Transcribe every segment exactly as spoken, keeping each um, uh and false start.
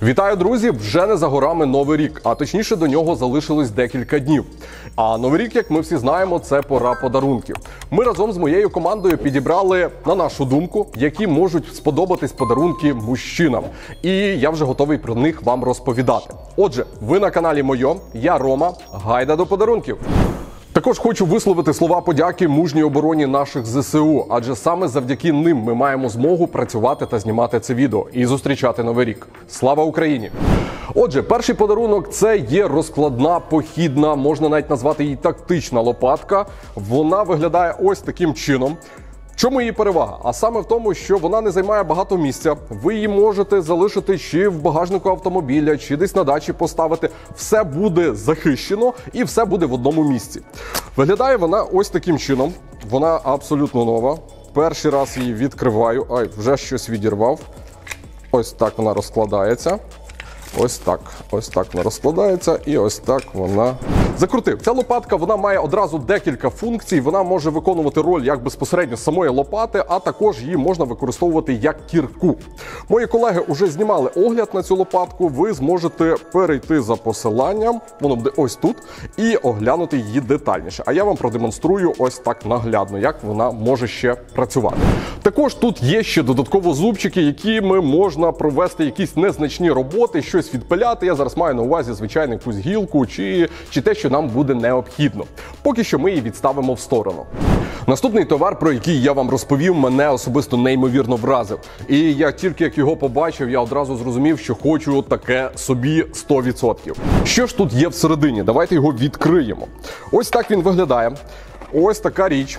Вітаю, друзі! Вже не за горами Новий рік, а точніше до нього залишилось декілька днів. А Новий рік, як ми всі знаємо, це пора подарунків. Ми разом з моєю командою підібрали, на нашу думку, які можуть сподобатись подарунки мужчинам. І я вже готовий про них вам розповідати. Отже, ви на каналі Мойо, я Рома, гайда до подарунків! Також хочу висловити слова подяки мужній обороні наших зе се у, адже саме завдяки ним ми маємо змогу працювати та знімати це відео і зустрічати Новий рік. Слава Україні! Отже, перший подарунок – це є розкладна, похідна, можна навіть назвати її тактична лопатка. Вона виглядає ось таким чином. В чому її перевага? А саме в тому, що вона не займає багато місця. Ви її можете залишити чи в багажнику автомобіля, чи десь на дачі поставити. Все буде захищено і все буде в одному місці. Виглядає вона ось таким чином. Вона абсолютно нова. Перший раз її відкриваю. Ай, вже щось відірвав. Ось так вона розкладається. Ось так. Ось так вона розкладається і ось так вона... Закрутив. Ця лопатка, вона має одразу декілька функцій. Вона може виконувати роль як безпосередньо самої лопати, а також її можна використовувати як кірку. Мої колеги вже знімали огляд на цю лопатку. Ви зможете перейти за посиланням, воно буде ось тут, і оглянути її детальніше. А я вам продемонструю ось так наглядно, як вона може ще працювати. Також тут є ще додатково зубчики, якими можна провести якісь незначні роботи, щось відпиляти. Я зараз маю на увазі, звичайно, якусь гілку чи, чи те, що нам буде необхідно. Поки що ми її відставимо в сторону. Наступний товар, про який я вам розповів, мене особисто неймовірно вразив. І я тільки як його побачив, я одразу зрозумів, що хочу таке собі сто відсотків. Що ж тут є всередині? Давайте його відкриємо. Ось так він виглядає. Ось така річ.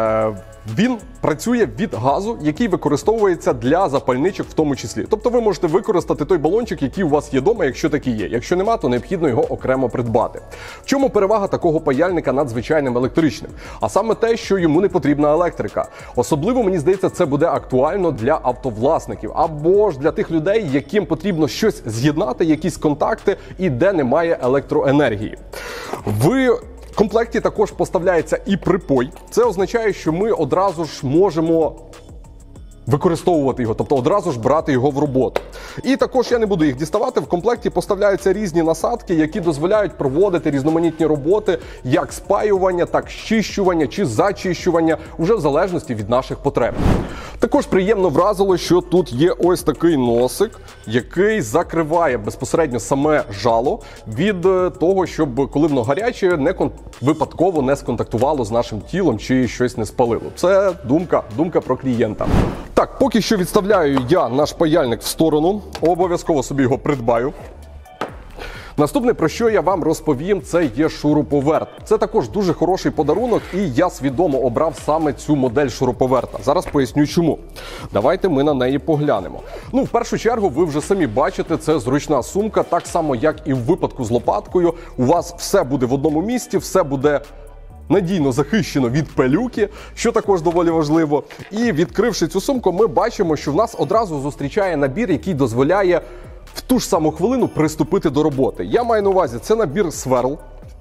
Він працює від газу, який використовується для запальничок в тому числі. Тобто ви можете використати той балончик, який у вас є вдома, якщо такий є. Якщо нема, то необхідно його окремо придбати. В чому перевага такого паяльника над звичайним електричним? А саме те, що йому не потрібна електрика. Особливо, мені здається, це буде актуально для автовласників. Або ж для тих людей, яким потрібно щось з'єднати, якісь контакти, і де немає електроенергії. Ви... В комплекті також поставляється і припой. Це означає, що ми одразу ж можемо використовувати його, тобто одразу ж брати його в роботу. І також я не буду їх діставати, в комплекті поставляються різні насадки, які дозволяють проводити різноманітні роботи, як спаювання, так щищування чи зачищування, уже в залежності від наших потреб. Також приємно вразило, що тут є ось такий носик, який закриває безпосередньо саме жало від того, щоб коли воно гаряче, не кон... випадково не сконтактувало з нашим тілом чи щось не спалило. Це думка, думка про клієнта. Так, поки що відставляю я наш паяльник в сторону, обов'язково собі його придбаю. Наступне, про що я вам розповім, це є шуруповерт. Це також дуже хороший подарунок, і я свідомо обрав саме цю модель шуруповерта. Зараз поясню чому. Давайте ми на неї поглянемо. Ну, в першу чергу, ви вже самі бачите, це зручна сумка, так само, як і в випадку з лопаткою. У вас все буде в одному місці, все буде надійно захищено від пилюки, що також доволі важливо. І відкривши цю сумку, ми бачимо, що в нас одразу зустрічає набір, який дозволяє в ту ж саму хвилину приступити до роботи. Я маю на увазі, це набір сверл,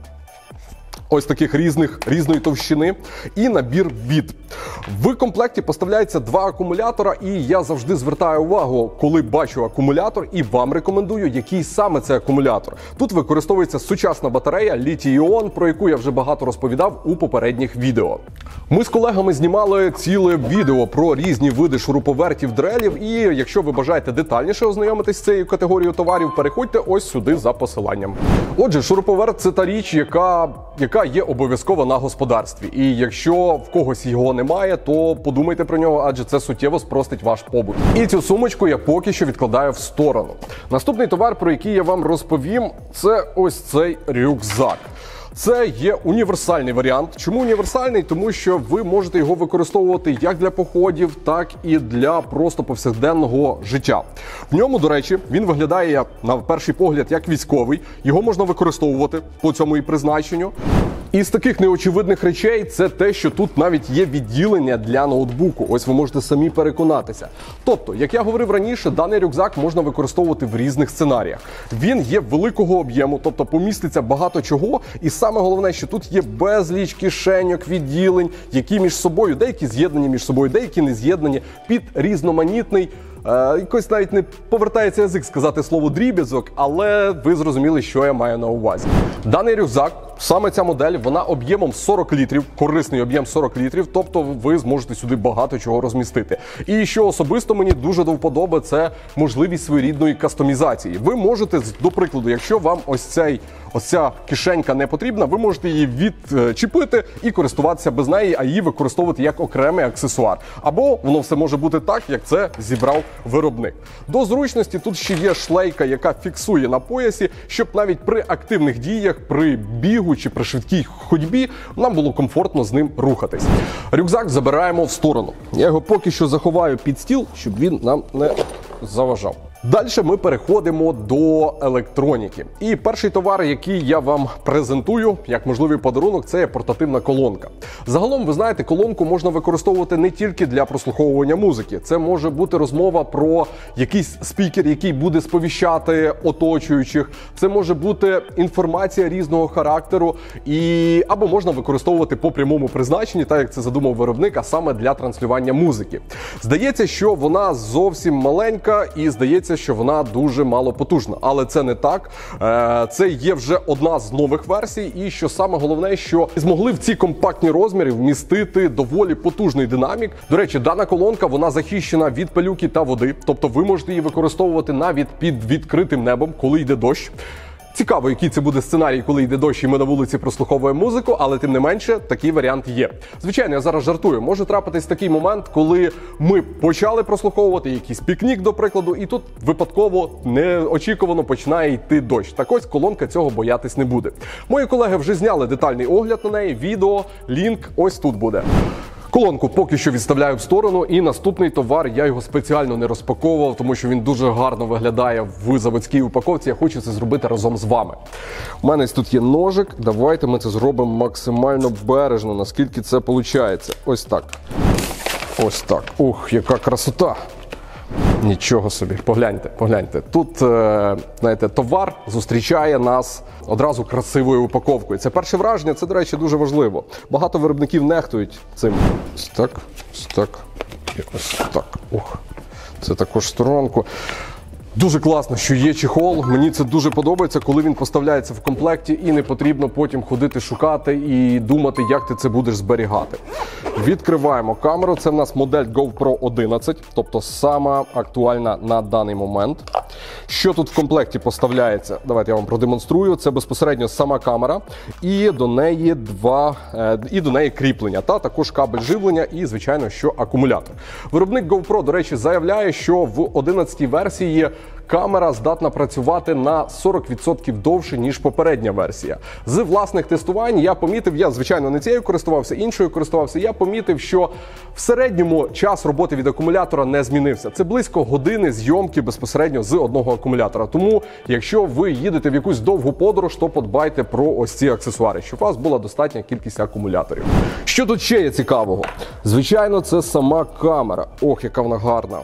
ось таких різних, різної товщини, і набір біт. В комплекті поставляється два акумулятора, і я завжди звертаю увагу, коли бачу акумулятор, і вам рекомендую, який саме це акумулятор. Тут використовується сучасна батарея літій-іон, про яку я вже багато розповідав у попередніх відео. Ми з колегами знімали ціле відео про різні види шуруповертів, дрелів, і якщо ви бажаєте детальніше ознайомитись з цією категорією товарів, переходьте ось сюди за посиланням. Отже, шуруповерт – це та річ, яка, яка є обов'язково на господарстві. І якщо в когось його немає, то подумайте про нього, адже це суттєво спростить ваш побут. І цю сумочку я поки що відкладаю в сторону. Наступний товар, про який я вам розповім, це ось цей рюкзак. Це є універсальний варіант. Чому універсальний? Тому що ви можете його використовувати як для походів, так і для просто повсякденного життя. В ньому, до речі, він виглядає на перший погляд як військовий. Його можна використовувати по цьому і призначенню. Із таких неочевидних речей це те, що тут навіть є відділення для ноутбуку. Ось ви можете самі переконатися. Тобто, як я говорив раніше, даний рюкзак можна використовувати в різних сценаріях. Він є великого об'єму, тобто поміститься багато чого. І саме головне, що тут є безліч кишеньок, відділень, які між собою, деякі з'єднані між собою, деякі не з'єднані, під різноманітний Е, якось навіть не повертається язик сказати слово дріб'язок, але ви зрозуміли, що я маю на увазі. Даний рюкзак, саме ця модель, вона об'ємом сорок літрів, корисний об'єм сорок літрів, тобто ви зможете сюди багато чого розмістити. І що особисто мені дуже до вподоби, це можливість своєрідної кастомізації. Ви можете, до прикладу, якщо вам ось цей ось ця кишенька не потрібна, ви можете її відчепити і користуватися без неї, а її використовувати як окремий аксесуар. Або воно все може бути так, як це зібрав виробник. До зручності тут ще є шлейка, яка фіксує на поясі, щоб навіть при активних діях, при бігу чи при швидкій ходьбі нам було комфортно з ним рухатись. Рюкзак забираємо в сторону. Я його поки що заховаю під стіл, щоб він нам не заважав. Далі ми переходимо до електроніки. І перший товар, який я вам презентую як можливий подарунок, це є портативна колонка. Загалом, ви знаєте, колонку можна використовувати не тільки для прослуховування музики. Це може бути розмова про якийсь спікер, який буде сповіщати оточуючих. Це може бути інформація різного характеру. І або можна використовувати по прямому призначенні, так як це задумав виробник, а саме для транслювання музики. Здається, що вона зовсім маленька і здається, що вона дуже малопотужна. Але це не так. Це є вже одна з нових версій. І що саме головне, що змогли в ці компактні розміри вмістити доволі потужний динамік. До речі, дана колонка, вона захищена від пилюки та води. Тобто ви можете її використовувати навіть під відкритим небом, коли йде дощ. Цікаво, який це буде сценарій, коли йде дощ і ми на вулиці прослуховуємо музику, але тим не менше, такий варіант є. Звичайно, я зараз жартую. Може трапитись такий момент, коли ми почали прослуховувати якийсь пікнік, до прикладу, і тут випадково, неочікувано починає йти дощ. Так ось, колонка цього боятись не буде. Мої колеги вже зняли детальний огляд на неї, відео, лінк ось тут буде. Колонку поки що відставляю в сторону, і наступний товар, я його спеціально не розпаковував, тому що він дуже гарно виглядає в заводській упаковці. Я хочу це зробити разом з вами. У мене тут є ножик, давайте ми це зробимо максимально бережно, наскільки це виходить. Ось так. Ось так. Ух, яка красота! Нічого собі, погляньте, погляньте. Тут, е, знаєте, товар зустрічає нас одразу красивою упаковкою. Це перше враження, це, до речі, дуже важливо. Багато виробників нехтують цим. Ось так, ось так і ось так. Ух, це також сторонку. Дуже класно, що є чехол. Мені це дуже подобається, коли він поставляється в комплекті і не потрібно потім ходити шукати і думати, як ти це будеш зберігати. Відкриваємо камеру. Це в нас модель GoPro одинадцять, тобто сама актуальна на даний момент. Що тут в комплекті поставляється? Давайте я вам продемонструю. Це безпосередньо сама камера і до неї два і до неї кріплення, та також кабель живлення і, звичайно, що акумулятор. Виробник GoPro, до речі, заявляє, що в одинадцятій версії камера здатна працювати на сорок відсотків довше, ніж попередня версія. З власних тестувань я помітив, я, звичайно, не цією користувався, іншою користувався, я помітив, що в середньому час роботи від акумулятора не змінився. Це близько години зйомки безпосередньо з одного акумулятора. Тому, якщо ви їдете в якусь довгу подорож, то подбайте про ось ці аксесуари, щоб у вас була достатня кількість акумуляторів. Що тут ще є цікавого? Звичайно, це сама камера. Ох, яка вона гарна.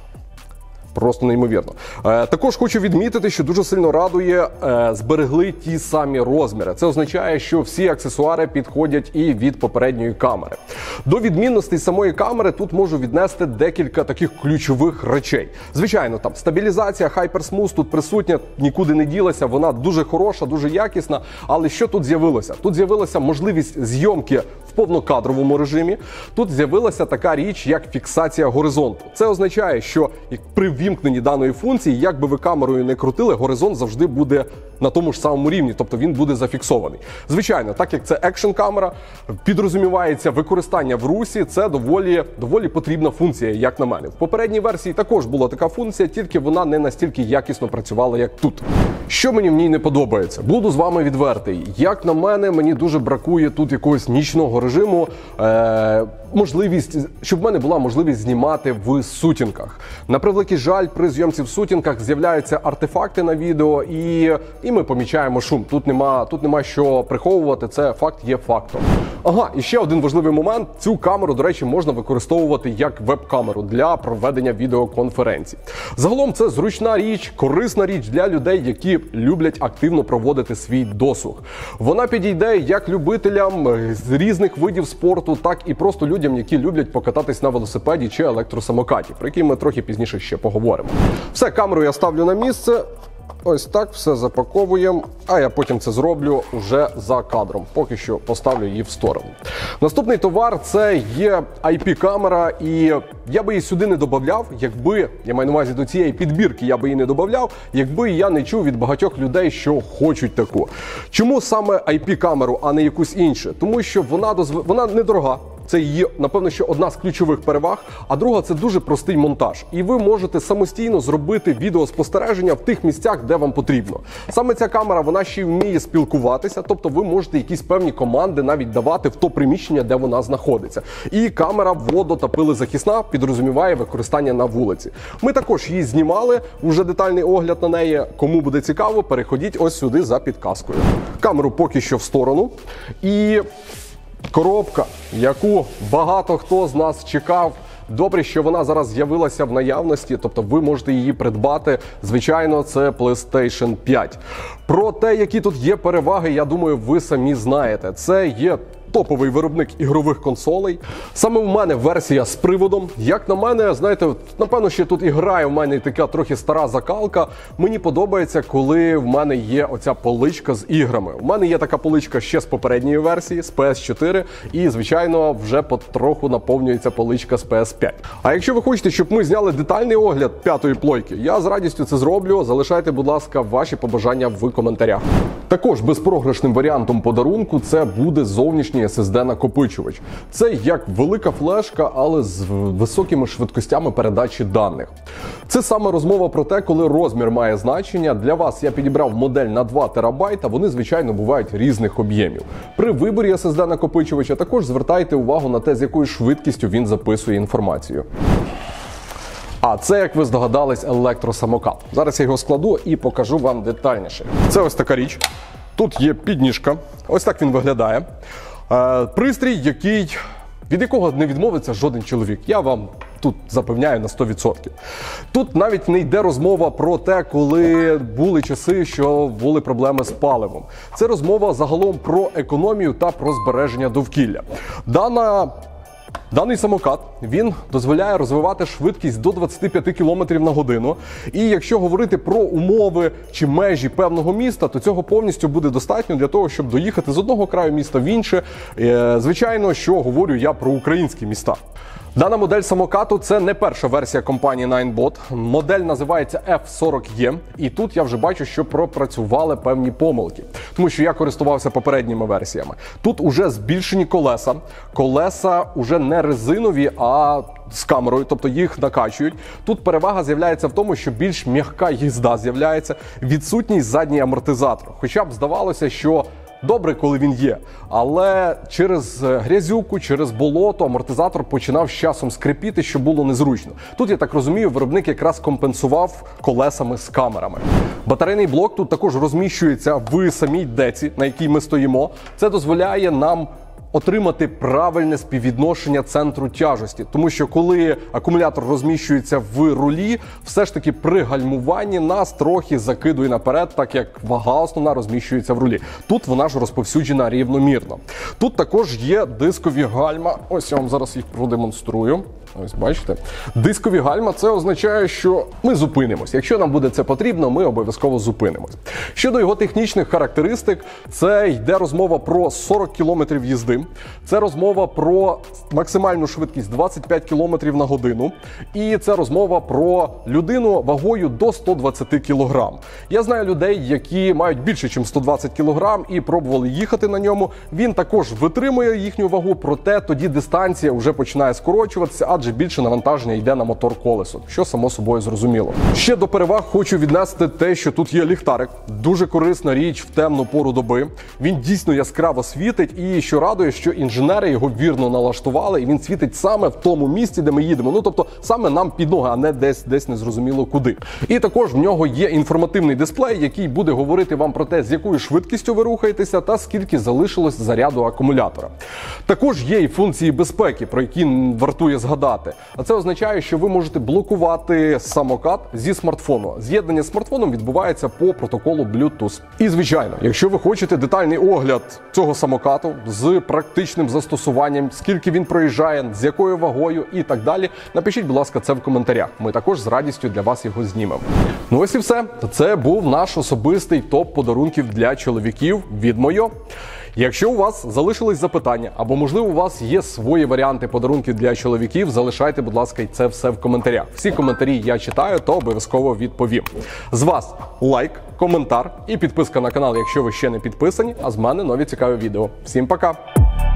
Просто неймовірно. Е, також хочу відмітити, що дуже сильно радує, е, зберегли ті самі розміри. Це означає, що всі аксесуари підходять і від попередньої камери. До відмінностей самої камери тут можу віднести декілька таких ключових речей. Звичайно, там стабілізація HyperSmooth тут присутня, нікуди не ділася, вона дуже хороша, дуже якісна. Але що тут з'явилося? Тут з'явилася можливість зйомки в повнокадровому режимі. Тут з'явилася така річ, як фіксація горизонту. Це означає, що при ввімкненні даної функції, як би ви камерою не крутили, горизонт завжди буде на тому ж самому рівні, тобто він буде зафіксований. Звичайно, так як це екшн-камера, підрозумівається використання в русі, це доволі, доволі потрібна функція, як на мене. В попередній версії також була така функція, тільки вона не настільки якісно працювала, як тут. Що мені в ній не подобається? Буду з вами відвертий. Як на мене, мені дуже бракує тут якогось нічного режиму, е- можливість, щоб в мене була можливість знімати в сутінках. На превеликий жаль, при зйомці в сутінках з'являються артефакти на відео, і, і ми помічаємо шум. Тут нема, тут нема що приховувати, це факт є фактом. Ага, і ще один важливий момент. Цю камеру, до речі, можна використовувати як веб-камеру для проведення відеоконференцій. Загалом це зручна річ, корисна річ для людей, які люблять активно проводити свій досуг. Вона підійде як любителям з різних різних видів спорту, так і просто людям, які люблять покататись на велосипеді чи електросамокаті, про які ми трохи пізніше ще поговоримо. Все, камеру я ставлю на місце. Ось так все запаковуємо, а я потім це зроблю вже за кадром. Поки що поставлю її в сторону. Наступний товар – це є ай пі-камера, і я би її сюди не додавав, якби, я маю на увазі до цієї підбірки, я би її не додавав, якби я не чув від багатьох людей, що хочуть таку. Чому саме ай пі-камеру, а не якусь іншу? Тому що вона, дозв... вона недорога. Це її, напевно, що одна з ключових переваг, а друга – це дуже простий монтаж. І ви можете самостійно зробити відеоспостереження в тих місцях, де вам потрібно. Саме ця камера, вона ще й вміє спілкуватися, тобто ви можете якісь певні команди навіть давати в то приміщення, де вона знаходиться. І камера водо- та пилезахисна, підрозуміває використання на вулиці. Ми також її знімали, вже детальний огляд на неї. Кому буде цікаво, переходіть ось сюди за підказкою. Камеру поки що в сторону. І коробка, яку багато хто з нас чекав. Добре, що вона зараз з'явилася в наявності, тобто ви можете її придбати. Звичайно, це PlayStation п'ять. Про те, які тут є переваги, я думаю, ви самі знаєте. Це є топовий виробник ігрових консолей. Саме в мене версія з приводом. Як на мене, знаєте, напевно, ще тут і грає в мене така трохи стара закалка. Мені подобається, коли в мене є оця поличка з іграми. У мене є така поличка ще з попередньої версії, з пі ес чотири, і, звичайно, вже потроху наповнюється поличка з пі ес п'ять. А якщо ви хочете, щоб ми зняли детальний огляд п'ятої плойки, я з радістю це зроблю. Залишайте, будь ласка, ваші побажання в коментарях. Також безпрограшним варіантом подарунку це буде зовнішній ес ес ді-накопичувач. Це як велика флешка, але з високими швидкостями передачі даних. Це саме розмова про те, коли розмір має значення. Для вас я підібрав модель на два терабайта, вони, звичайно, бувають різних об'ємів. При виборі ес ес ді-накопичувача також звертайте увагу на те, з якою швидкістю він записує інформацію. А це, як ви здогадались, електросамокат. Зараз я його складу і покажу вам детальніше. Це ось така річ. Тут є підніжка. Ось так він виглядає. Е, пристрій, який, від якого не відмовиться жоден чоловік. Я вам тут запевняю на сто відсотків. Тут навіть не йде розмова про те, коли були часи, що були проблеми з паливом. Це розмова загалом про економію та про збереження довкілля. Дана Даний самокат, він дозволяє розвивати швидкість до двадцяти п'яти кілометрів на годину. І якщо говорити про умови чи межі певного міста, то цього повністю буде достатньо для того, щоб доїхати з одного краю міста в інше. Звичайно, що говорю я про українські міста. Дана модель самокату – це не перша версія компанії Ninebot. Модель називається еф сорок є, і тут я вже бачу, що пропрацювали певні помилки. Тому що я користувався попередніми версіями. Тут уже збільшені колеса. Колеса уже не резинові, а з камерою, тобто їх накачують. Тут перевага з'являється в тому, що більш м'яка їзда з'являється, відсутність задній амортизатор. Хоча б здавалося, що добре, коли він є, але через грязюку, через болото амортизатор починав з часом скрипіти, що було незручно. Тут, я так розумію, виробник якраз компенсував колесами з камерами. Батарейний блок тут також розміщується в самій деці, на якій ми стоїмо. Це дозволяє нам отримати правильне співвідношення центру тяжесті. Тому що коли акумулятор розміщується в рулі, все ж таки при гальмуванні нас трохи закидує наперед, так як вага основна розміщується в рулі. Тут вона ж розповсюджена рівномірно. Тут також є дискові гальма. Ось я вам зараз їх продемонструю. Ось бачите. Дискові гальма – це означає, що ми зупинимось. Якщо нам буде це потрібно, ми обов'язково зупинимось. Щодо його технічних характеристик, це йде розмова про сорок кілометрів їзди. Це розмова про максимальну швидкість двадцять п'ять кілометрів на годину. І це розмова про людину вагою до ста двадцяти кілограм. Я знаю людей, які мають більше, ніж сто двадцять кілограм і пробували їхати на ньому. Він також витримує їхню вагу, проте тоді дистанція вже починає скорочуватися, адже більше навантаження йде на мотор колесо, що само собою зрозуміло. Ще до переваг хочу віднести те, що тут є ліхтарик. Дуже корисна річ в темну пору доби. Він дійсно яскраво світить, і що радує, що інженери його вірно налаштували, і він світить саме в тому місці, де ми їдемо. Ну, тобто, саме нам під ноги, а не десь, десь незрозуміло куди. І також в нього є інформативний дисплей, який буде говорити вам про те, з якою швидкістю ви рухаєтеся та скільки залишилось заряду акумулятора. Також є і функції безпеки, про які вартує згадати. додати. А це означає, що ви можете блокувати самокат зі смартфону. З'єднання з смартфоном відбувається по протоколу Bluetooth. І, звичайно, якщо ви хочете детальний огляд цього самокату з практичним застосуванням, скільки він проїжджає, з якою вагою і так далі, напишіть, будь ласка, це в коментарях. Ми також з радістю для вас його знімемо. Ну ось і все. Це був наш особистий топ подарунків для чоловіків від Мойо. Якщо у вас залишились запитання, або, можливо, у вас є свої варіанти подарунків для чоловіків, залишайте, будь ласка, це все в коментарях. Всі коментарі я читаю, то обов'язково відповім. З вас лайк, коментар і підписка на канал, якщо ви ще не підписані, а з мене нові цікаві відео. Всім пока!